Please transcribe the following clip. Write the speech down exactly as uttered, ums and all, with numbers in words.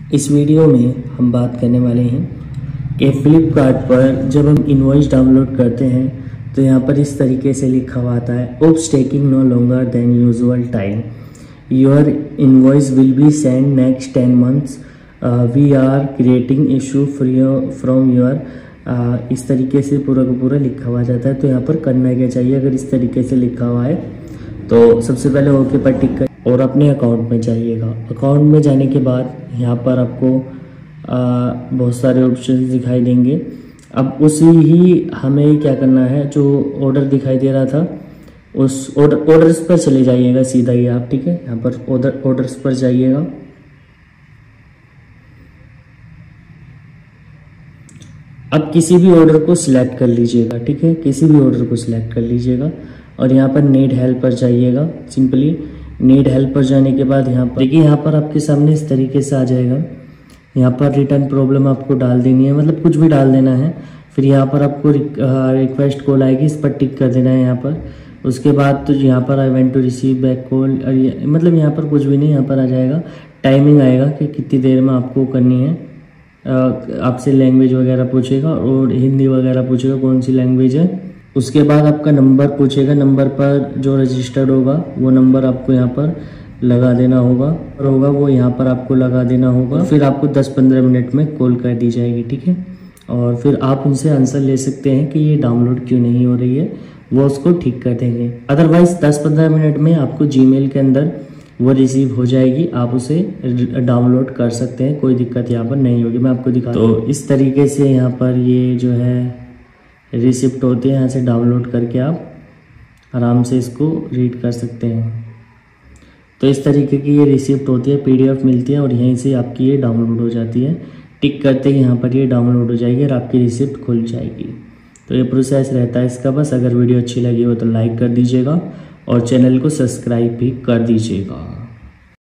इस वीडियो में हम बात करने वाले हैं कि फ्लिपकार्ट पर जब हम इनवॉइस डाउनलोड करते हैं तो यहाँ पर इस तरीके से लिखा हुआ आता है, oops taking no longer than usual time, your invoice will be send next ten months, we are creating issue from your. इस तरीके से पूरा का पूरा लिखा हुआ जाता है। तो यहाँ पर करना क्या चाहिए, अगर इस तरीके से लिखा हुआ है तो सबसे पहले ओके पर टिक कर और अपने अकाउंट में जाइएगा। अकाउंट में जाने के बाद यहाँ पर आपको आ, बहुत सारे ऑप्शन दिखाई देंगे। अब उसी ही हमें क्या करना है, जो ऑर्डर दिखाई दे रहा था उस ऑर्डर ऑर्डर्स पर चले जाइएगा सीधा ही आप, ठीक है। यहाँ पर ऑर्डर ऑर्डर्स पर जाइएगा। अब किसी भी ऑर्डर को सिलेक्ट कर लीजिएगा, ठीक है, किसी भी ऑर्डर को सिलेक्ट कर लीजिएगा और यहाँ पर नीड हेल्प पर जाइएगा। सिंपली नीड हेल्प पर जाने के बाद यहाँ पर देखिए, यहाँ पर आपके सामने इस तरीके से आ जाएगा। यहाँ पर रिटर्न प्रॉब्लम आपको डाल देनी है, मतलब कुछ भी डाल देना है। फिर यहाँ पर आपको रिक्वेस्ट कॉल आएगी, इस पर टिक कर देना है यहाँ पर। उसके बाद तो यहाँ पर I want to receive back call, मतलब यहाँ पर कुछ भी नहीं, यहाँ पर आ जाएगा टाइमिंग आएगा कि कितनी देर में आपको करनी है। आपसे लैंग्वेज वगैरह पूछेगा और हिंदी वगैरह पूछेगा कौन सी लैंग्वेज है। उसके बाद आपका नंबर पूछेगा, नंबर पर जो रजिस्टर्ड होगा वो नंबर आपको यहाँ पर लगा देना होगा और होगा वो यहाँ पर आपको लगा देना होगा। फिर आपको दस पंद्रह मिनट में कॉल कर दी जाएगी, ठीक है। और फिर आप उनसे आंसर ले सकते हैं कि ये डाउनलोड क्यों नहीं हो रही है, वो उसको ठीक कर देंगे। अदरवाइज दस पंद्रह मिनट में आपको जीमेल के अंदर वो रिसीव हो जाएगी, आप उसे डाउनलोड कर सकते हैं, कोई दिक्कत यहाँ पर नहीं होगी। मैं आपको दिखा, तो इस तरीके से यहाँ पर ये जो है रिसिप्ट होती है, यहाँ से डाउनलोड करके आप आराम से इसको रीड कर सकते हैं। तो इस तरीके की ये रिसिप्ट होती है, पीडीएफ मिलती है और यहीं से आपकी ये डाउनलोड हो जाती है। टिक करते ही यहाँ पर ये डाउनलोड हो जाएगी और आपकी रिसिप्ट खुल जाएगी। तो ये प्रोसेस रहता है इसका। बस अगर वीडियो अच्छी लगी हो तो लाइक कर दीजिएगा और चैनल को सब्सक्राइब भी कर दीजिएगा।